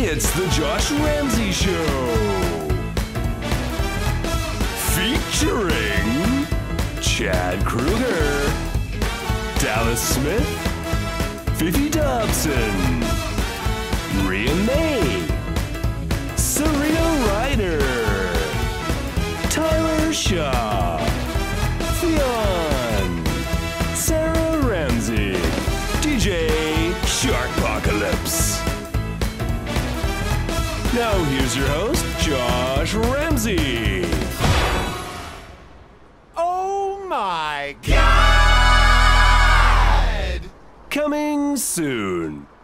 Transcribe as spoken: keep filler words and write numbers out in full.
It's the Josh Ramsay Show. Featuring Chad Kroeger, Dallas Smith, Fefe Dobson, Rhea May, Serena Ryder, Tyler Shaw, Fionn, Sara Ramsay, D J Sharkpocalypse. Now here's your host, Josh Ramsay. Oh my God! Coming soon.